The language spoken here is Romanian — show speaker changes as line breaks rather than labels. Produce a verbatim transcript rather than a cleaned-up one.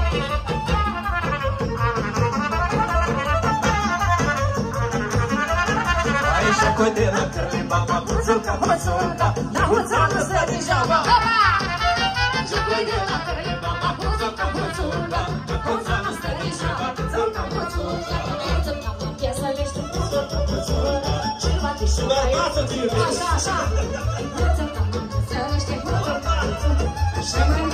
Codelă cărli baba, puțulca, puțulca, la mulți ani nu stă degeaba. Și codelă cărli baba, puțulca, puțulca, la mulți ani nu stă degeaba. Puțulca, puțulca, puțulca, mă piesă lește, puțulca, puțulca, și bate și baie. Așa, așa, puțulca, mă piesă lește, puțulca, puțulca, și mai